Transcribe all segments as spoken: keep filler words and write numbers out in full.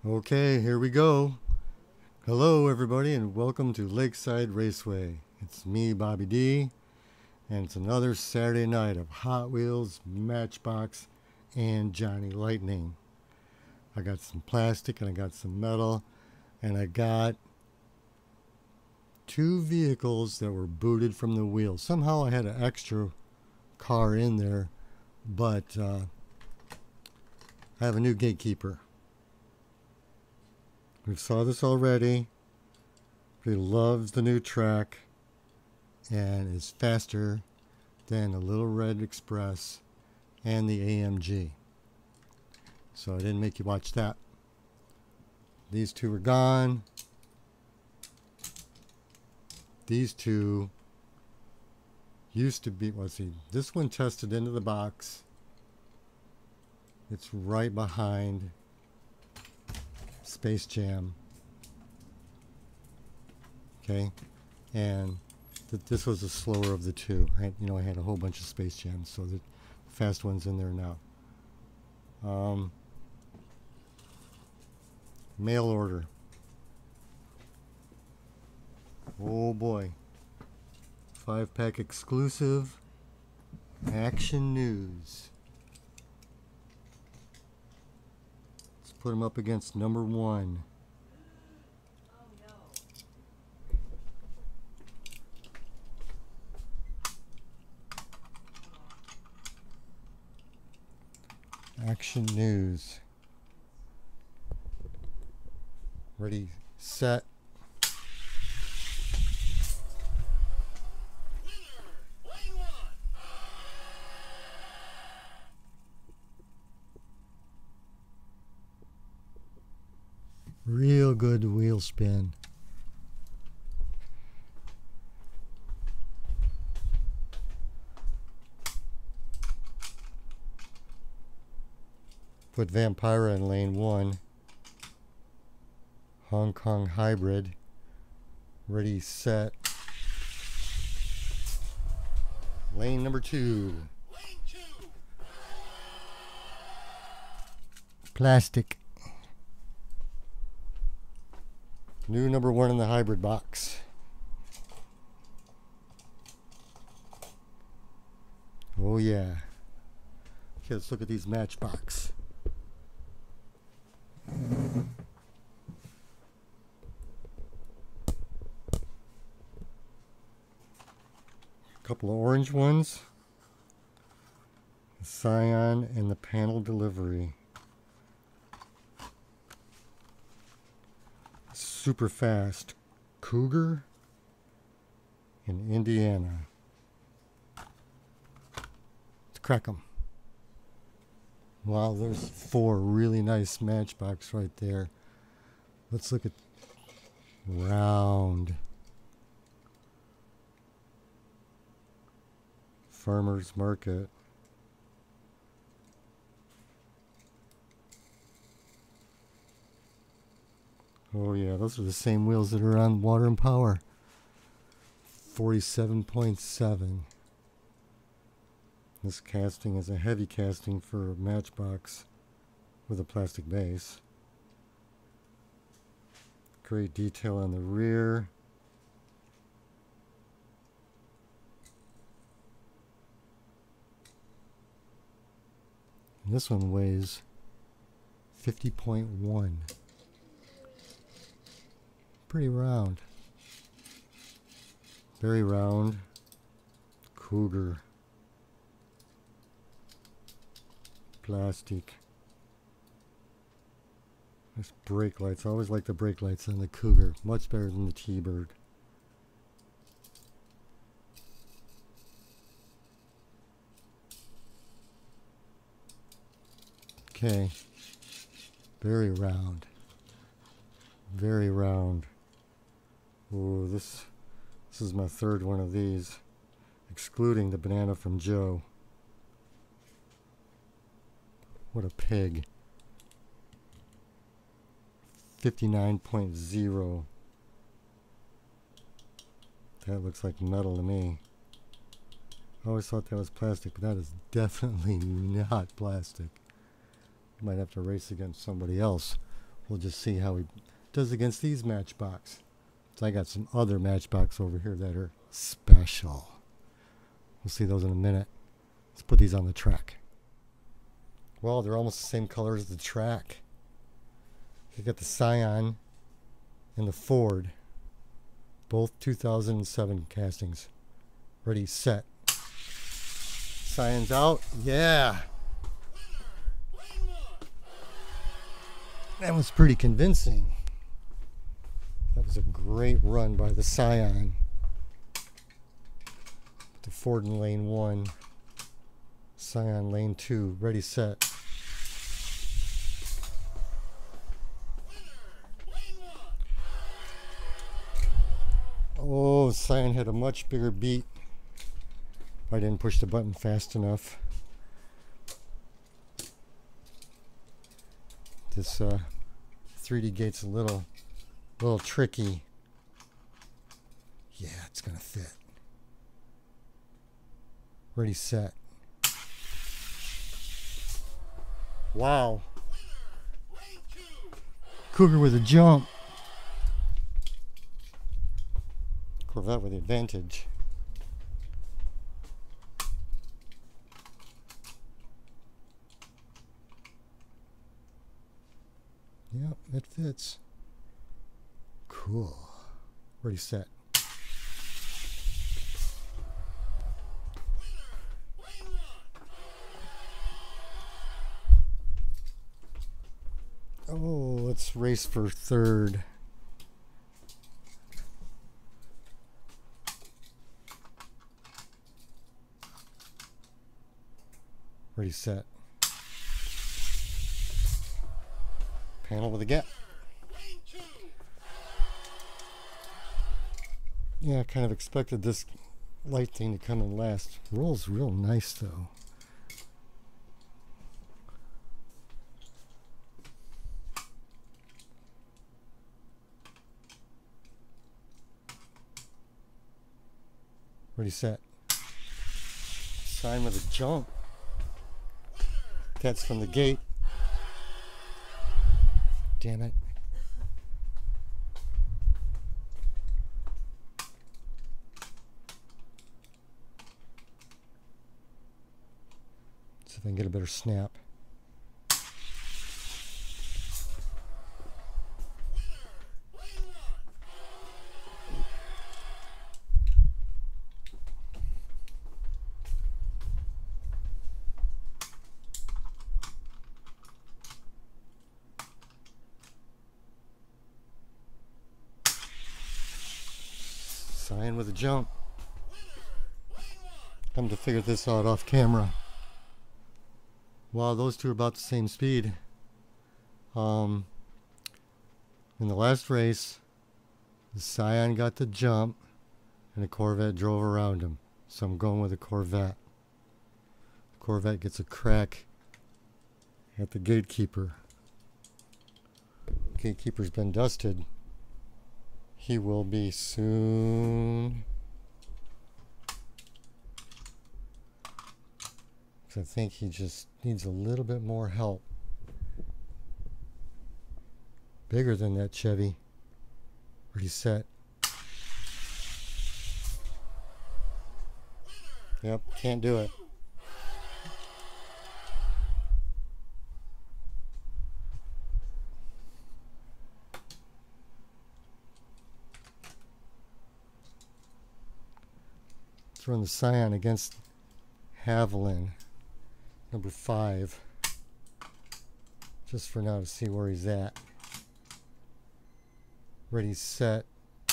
Okay, here we go. Hello, everybody, and welcome to Lakeside Raceway. It's me, Bobby D, and it's another Saturday night of Hot Wheels, Matchbox, and Johnny Lightning. I got some plastic and I got some metal, and I got two vehicles that were booted from the wheel. Somehow I had an extra car in there, but uh, I have a new gatekeeper. We saw this already. He loves the new track and is faster than the Little Red Express and the A M G. So I didn't make you watch that. These two are gone. These two used to be, let's see, this one tested into the box. It's right behind Space Jam. Okay, and th this was the slower of the two. I had, you know, I had a whole bunch of Space Jams, so the fast one's in there now. Um, mail order. Oh boy. Five pack exclusive. Action News. Let's put them up against number one. Action News. Ready, set. Real good wheel spin. Put Vampira in lane one. Hong Kong Hybrid. Ready, set. Lane number two. Lane two. Plastic. New number one in the hybrid box. Oh yeah. Okay, let's look at these Matchbox. Couple of orange ones, the Scion and the panel delivery. Super fast Cougar in Indiana. Let's crack them. Wow, there's four really nice Matchbox right there. Let's look at round. Farmers Market. Oh yeah, those are the same wheels that are on Water and Power. forty-seven point seven. This casting is a heavy casting for a Matchbox with a plastic base. Great detail on the rear. This one weighs fifty point one. Pretty round. Very round. Cougar. Plastic. Nice brake lights. I always like the brake lights on the Cougar. Much better than the T-Bird. Okay, very round, very round. Oh, this this is my third one of these, excluding the banana from Joe. What a pig. fifty-nine point zero. That looks like metal to me. I always thought that was plastic, but that is definitely not plastic. Might have to race against somebody else. We'll just see how he does against these Matchbox. So I got some other Matchbox over here that are special. We'll see those in a minute. Let's put these on the track. Well, they're almost the same color as the track. You got the Scion and the Ford. Both two thousand seven castings. Ready, set. Scion's out. Yeah. That was pretty convincing. That was a great run by the Scion. The Ford in lane one. Scion lane two. Ready, set. Oh, Scion had a much bigger beat. I didn't push the button fast enough. This uh, three D gate's a little, little tricky. Yeah, it's gonna fit. Ready, set. Wow. Cougar with a jump. Corvette with the advantage. Yep, it fits. Cool. Ready, set. Oh, let's race for third. Ready, set. Panel with a gap. Yeah, I kind of expected this light thing to come in last. Rolls real nice though. Ready, set. Sign with a jump. That's from the gate. Damn it. See if I can get a better snap. Scion with a jump. Come to figure this out off camera. Wow, those two are about the same speed. Um, in the last race, the Scion got the jump and the Corvette drove around him. So I'm going with the Corvette. The Corvette gets a crack at the gatekeeper. Gatekeeper's been dusted. He will be soon. I think he just needs a little bit more help. Bigger than that Chevy. Ready, set. Yep, can't do it. Let's run the Scion against Haviland, number five, just for now to see where he's at. Ready, set.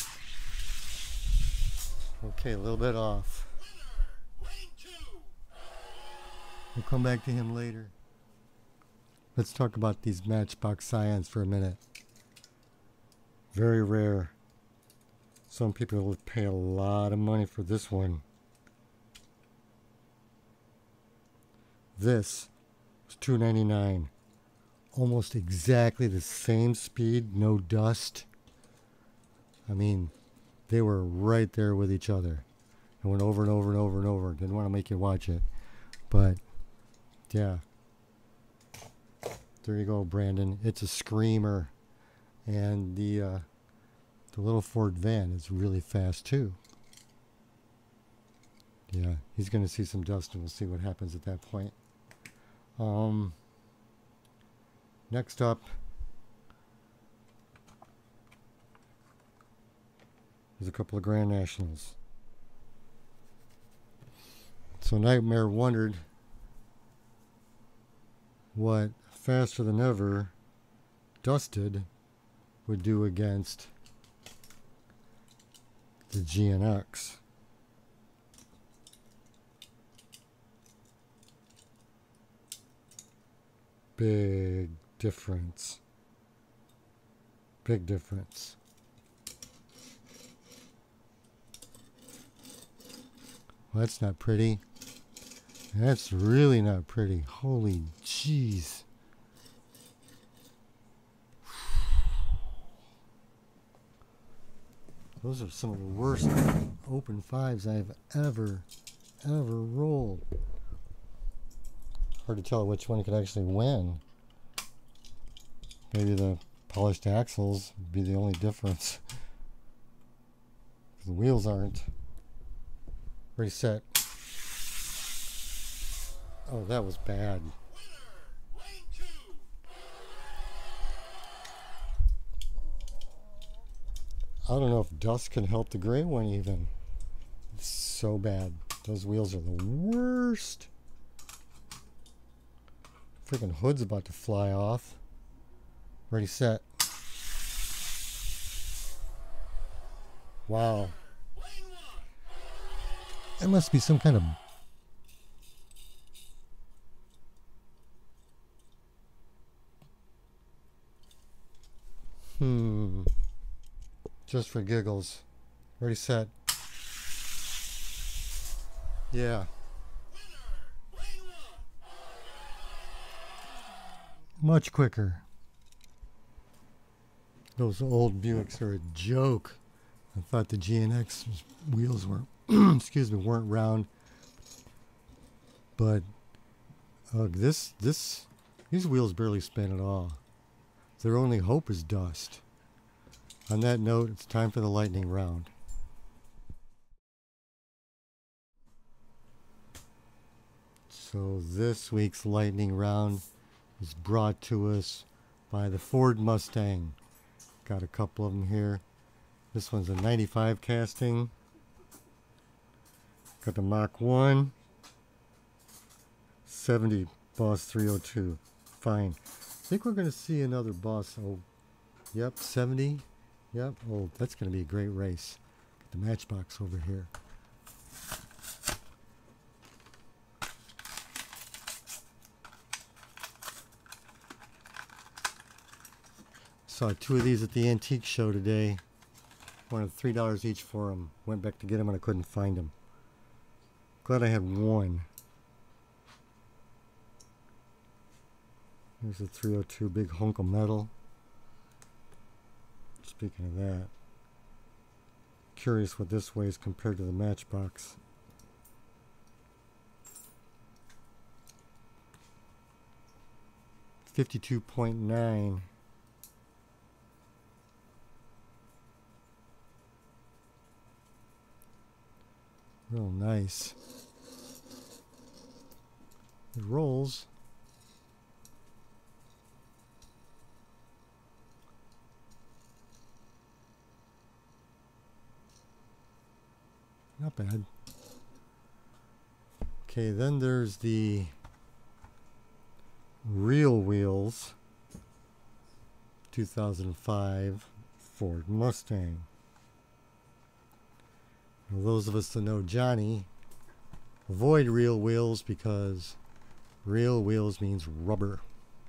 Okay, a little bit off. We'll come back to him later. Let's talk about these Matchbox Scions for a minute. Very rare. Some people will pay a lot of money for this one. This was two ninety-nine. Almost exactly the same speed, no dust. I mean, they were right there with each other. I went over and over and over and over. Didn't want to make you watch it. But, yeah. There you go, Brandon. It's a screamer. And the uh, the little Ford van is really fast too. Yeah, he's going to see some dust, and we'll see what happens at that point. Um, next up is a couple of Grand Nationals. So Nightmare wondered what Faster Than Ever Dusted would do against the G N X. Big difference. Big difference. Well, that's not pretty. That's really not pretty. Holy jeez. Those are some of the worst open fives I've ever, ever rolled. Hard to tell which one could actually win. Maybe the polished axles would be the only difference. The wheels aren't. Ready, set. Oh, that was bad. I don't know if dust can help the gray one even. It's so bad. Those wheels are the worst. Freaking hood's about to fly off. Ready, set. Wow. That must be some kind of... Hmm. Just for giggles. Ready, set. Yeah. Much quicker. Those old Buicks are a joke. I thought the G N X wheels were, excuse me, weren't round. But uh, this, this, these wheels barely spin at all. Their only hope is dust. On that note, it's time for the lightning round. So this week's lightning round is brought to us by the Ford Mustang. Got a couple of them here. This one's a ninety-five casting. Got the Mach one. seventy Boss three oh two. Fine. I think we're going to see another Boss. Oh, yep, seventy. Yep. Oh, that's going to be a great race. Get the Matchbox over here. Saw two of these at the antique show today. Wanted three dollars each for them. Went back to get them and I couldn't find them. Glad I had one. Here's the three oh two big hunk of metal. Speaking of that, curious what this weighs compared to the Matchbox. fifty-two point nine. Real nice. It rolls. Not bad. Okay, then there's the Real Wheels two thousand five Ford Mustang. Now, those of us that know Johnny avoid real wheels because real wheels means rubber.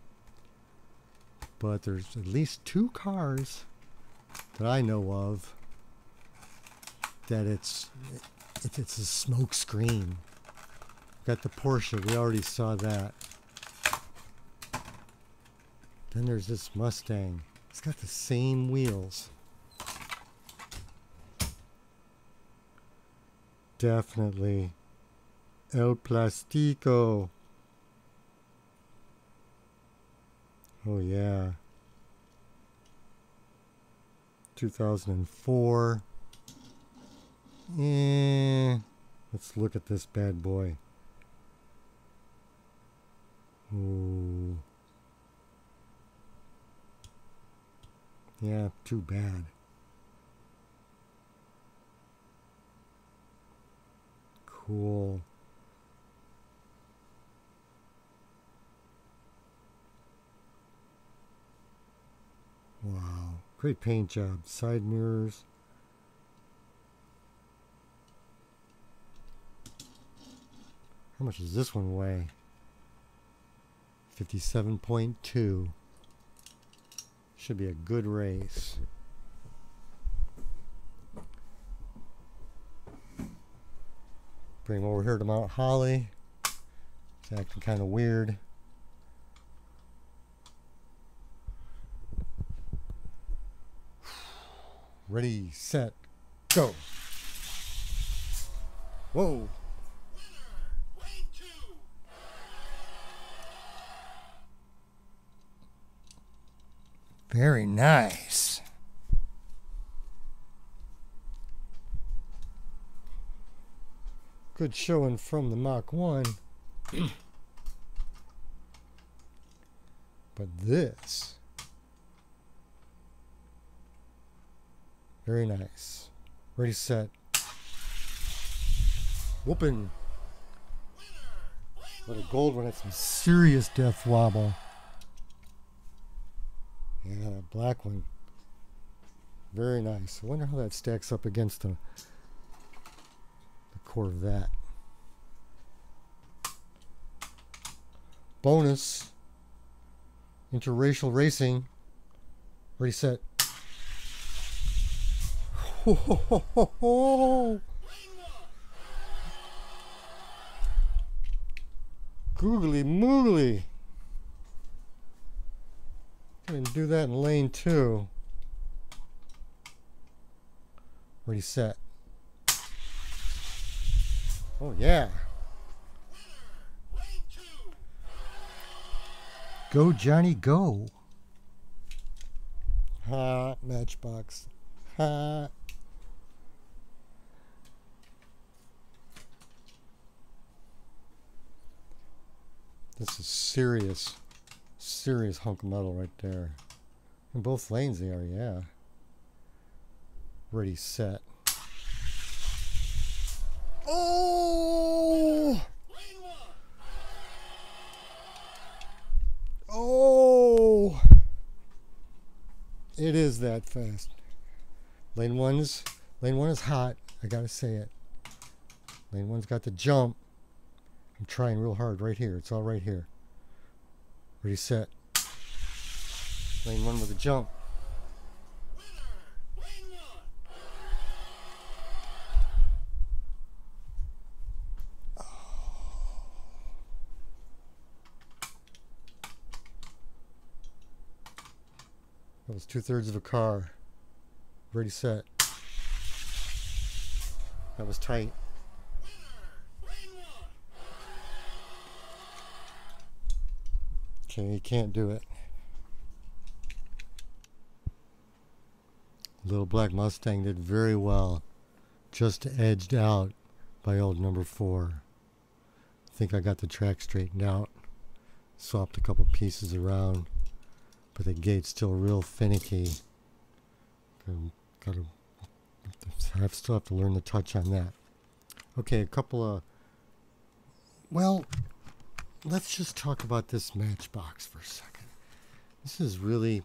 But there's at least two cars that I know of that it's it, it's a smoke screen. Got the Porsche, we already saw that. Then there's this Mustang. It's got the same wheels. Definitely El Plastico. Oh yeah. two thousand four. Eh, let's look at this bad boy. Ooh. Yeah, too bad. Cool. Wow, great paint job. Side mirrors. How much does this one weigh? fifty-seven point two. Should be a good race. Bring him over here to Mount Holly. It's acting kind of weird. Ready, set, go. Whoa. Very nice. Good showing from the Mach one. But this, very nice. Ready, set. Whooping. But a gold one had some serious death wobble. Yeah, that black one. Very nice. I wonder how that stacks up against the, the Corvette. Bonus. Interracial racing. Ready, set. Ho, ho, ho, ho, ho. Googly moogly. Didn't do that in lane two. Ready, set. Oh yeah. Go Johnny go. Ha, Matchbox. Ha. This is serious. Serious hunk of metal right there. In both lanes they are, yeah. Ready, set. Oh! Oh! It is that fast. Lane one's lane one is hot, I gotta say it. Lane one's got the jump. I'm trying real hard right here. It's all right here. Ready, set. Lane one with a jump. Oh. That was two thirds of a car. Ready, set. That was tight. Okay, you can't do it. Little Black Mustang did very well. Just edged out by old number four. I think I got the track straightened out. Swapped a couple pieces around. But the gate's still real finicky. Gotta, I still have to learn the touch on that. Okay, a couple of... Well... Let's just talk about this Matchbox for a second. This is really...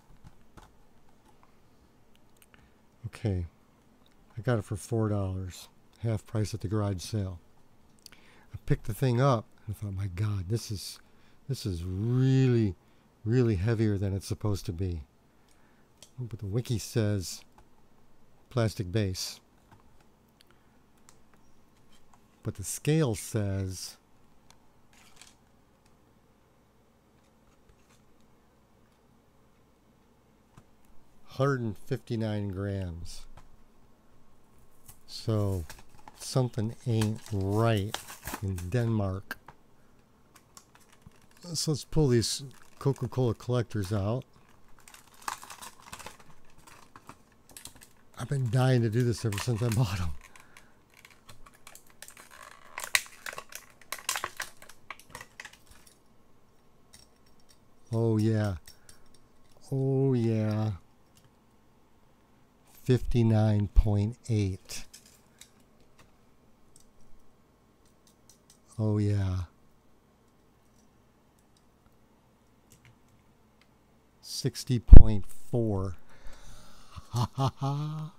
Okay. I got it for four dollars. Half price at the garage sale. I picked the thing up and I thought, my God, this is, this is really, really heavier than it's supposed to be. But the wiki says plastic base. But the scale says... one hundred fifty-nine grams. So something ain't right in Denmark. So let's pull these Coca-Cola collectors out. I've been dying to do this ever since I bought them. Oh yeah. Oh yeah. fifty-nine point eight. Oh yeah. sixty point four. Ha ha ha.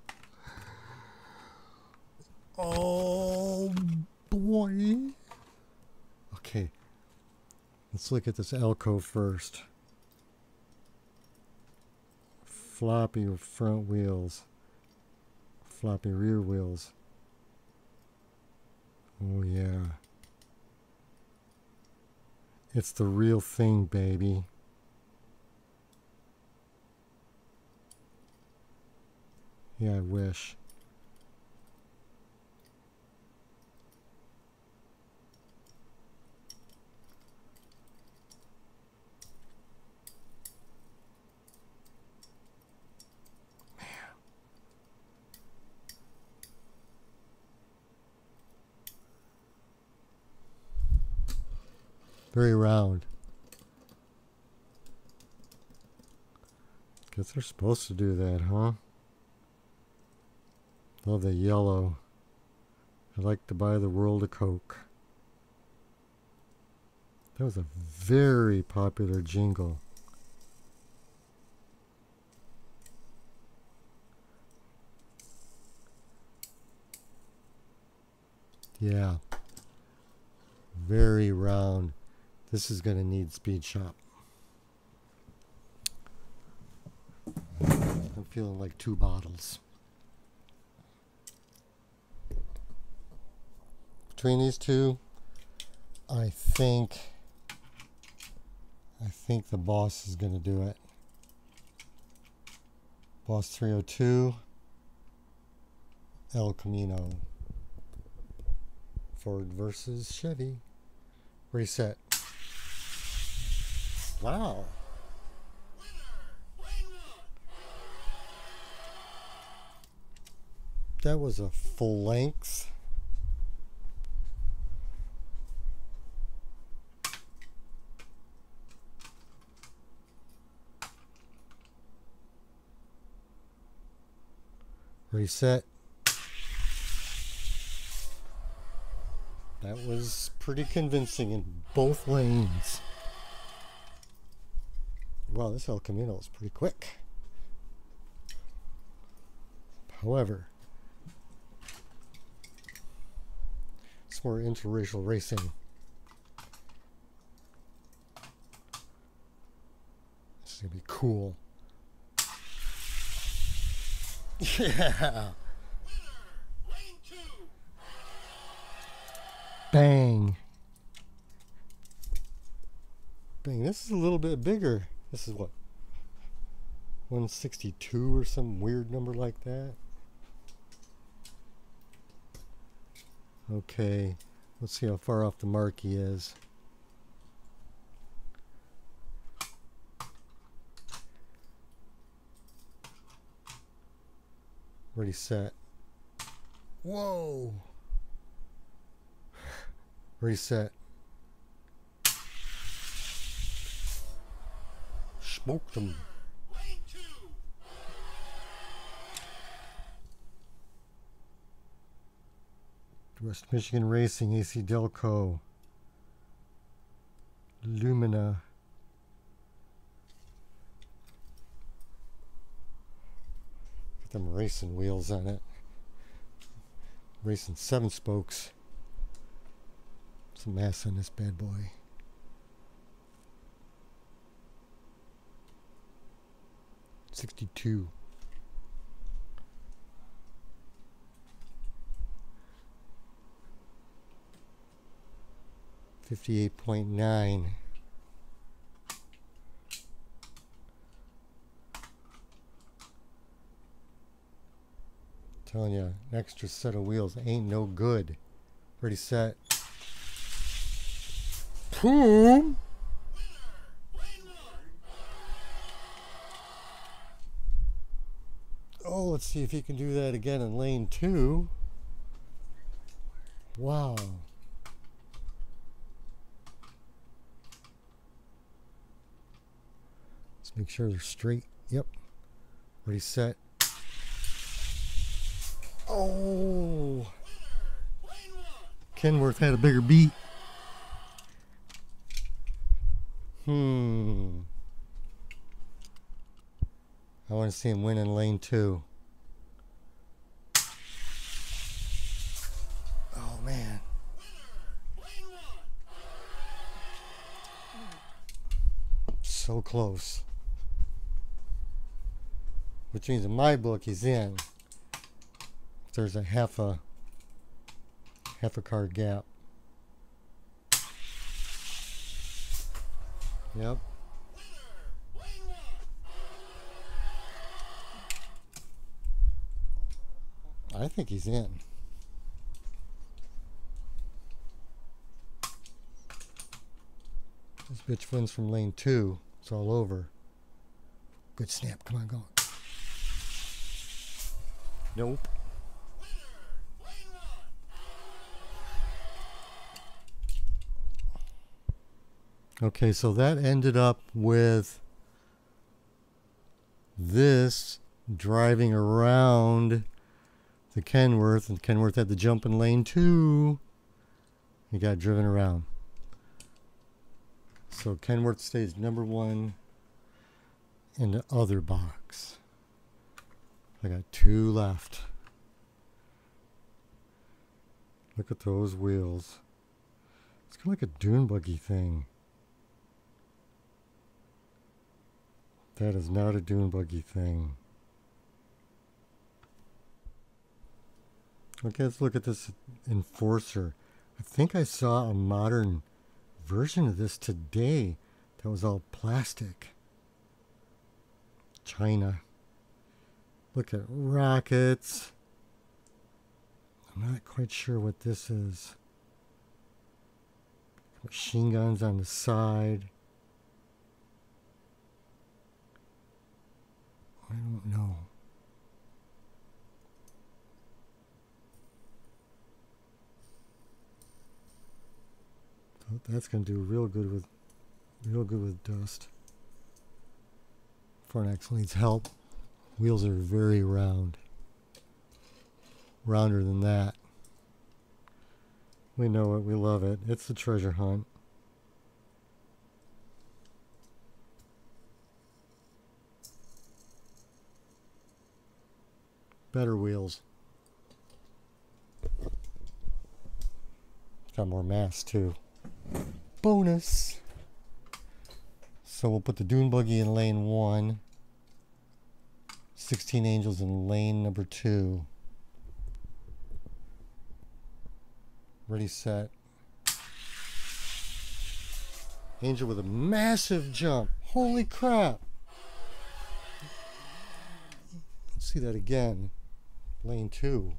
Oh boy. Okay. Let's look at this Elco first. Floppy front wheels. Floppy rear wheels. Oh yeah. It's the real thing, baby. Yeah, I wish. Very round. Guess they're supposed to do that, huh? Love the yellow. I like to buy the world of Coke. That was a very popular jingle. Yeah. Very round. This is going to need Speed Shop. I'm feeling like two bottles. Between these two, I think I think the Boss is going to do it. Boss three oh two, El Camino. Ford versus Chevy. Reset. Wow. That was a full length. Reset. That was pretty convincing in both lanes. Wow, this El Camino is pretty quick. However, it's more interracial racing. This is gonna be cool. Yeah. Bang. Bang. This is a little bit bigger. This is what? one sixty-two or some weird number like that. Okay. Let's see how far off the mark he is. Ready, set. Whoa. Reset. Smoked them. West Michigan Racing, A C Delco, Lumina. Got them racing wheels on it. Racing seven spokes. Some mass on this bad boy. sixty-two. fifty-eight point nine. Telling you, an extra set of wheels ain't no good. Ready, set. Boom! Oh Well, let's see if he can do that again in lane two. Wow. Let's make sure they're straight. Yep. Ready, set. Oh. Kenworth had a bigger beat. Hmm. I want to see him win in lane two. Oh, man. So close. Which means in my book he's in. There's a half a half a card gap. Yep. I think he's in. This bitch wins from lane two. It's all over. Good snap. Come on, go. Nope. Okay, so that ended up with this driving around the Kenworth, and Kenworth had to jump in lane two. He got driven around. So Kenworth stays number one in the other box. I got two left. Look at those wheels. It's kind of like a dune buggy thing. That is not a dune buggy thing. Okay, let's look at this Enforcer. I think I saw a modern version of this today that was all plastic. China. Look at rockets. I'm not quite sure what this is. Machine guns on the side. I don't know. So that's going to do real good with real good with dust. Fornax needs help. Wheels are very round. Rounder than that. We know it. We love it. It's the treasure hunt. Better wheels. Got more mass too. Bonus. So we'll put the dune buggy in lane one. sixteen Angels in lane number two. Ready, set. Angel with a massive jump. Holy crap. Let's see that again. Lane two.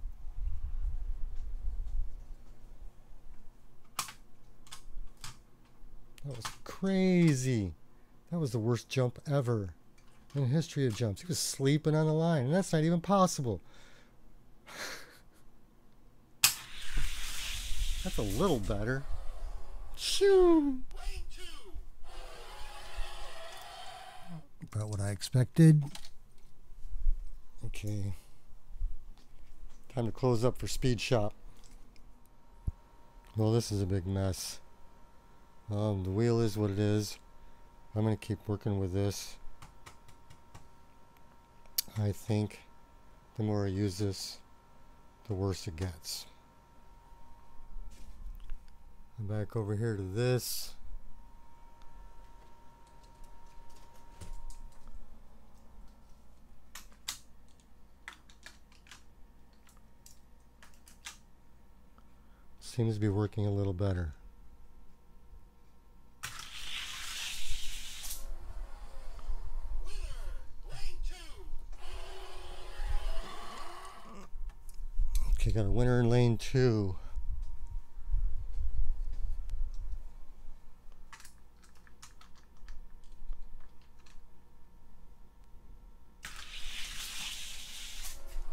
That was crazy. That was the worst jump ever in the history of jumps. He was sleeping on the line, and that's not even possible. That's a little better. Shoo! About what I expected. Okay. Time to close up for Speed Shop. Well, this is a big mess. Um, the wheel is what it is. I'm going to keep working with this. I think the more I use this, the worse it gets. I'm back over here to this. Seems to be working a little better. Okay, got a winner in lane two.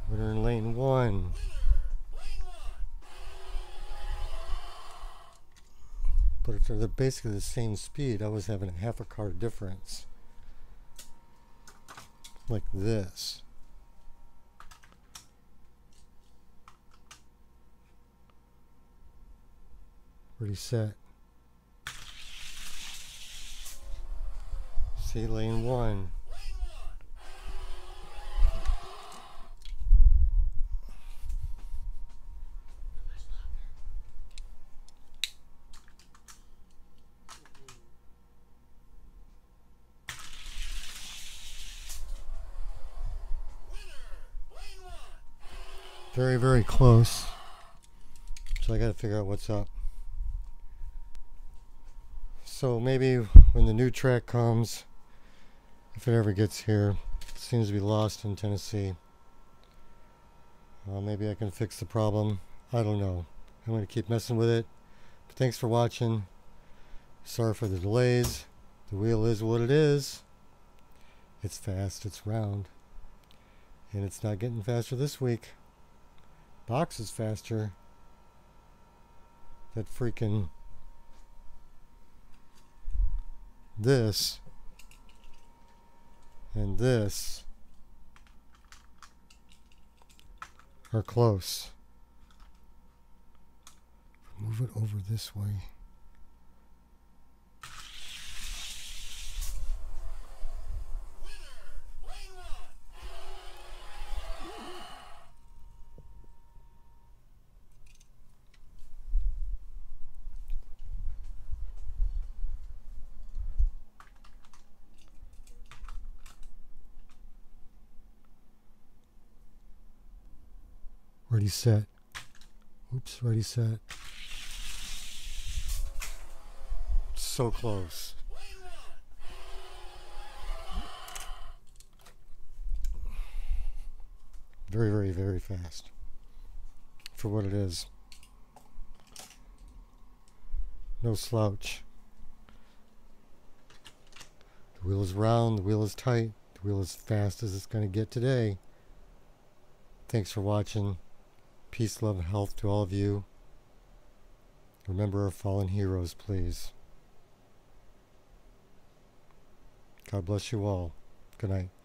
Winner in lane one. But if they're basically the same speed, I was having a half a car difference. Like this. Ready, set. See, lane one. Very, very close. So I got to figure out what's up. So maybe when the new track comes, if it ever gets here, it seems to be lost in Tennessee. Uh, maybe I can fix the problem. I don't know. I'm going to keep messing with it. But thanks for watching. Sorry for the delays. The wheel is what it is. It's fast, it's round. And it's not getting faster this week. Box is faster. That freaking this and this are close. Move it over this way. Ready, set. Oops, ready, set. So close. Very, very, very fast for what it is. No slouch. The wheel is round, the wheel is tight, the wheel is fast as it's going to get today. Thanks for watching. Peace, love, and health to all of you. Remember our fallen heroes, please. God bless you all. Good night.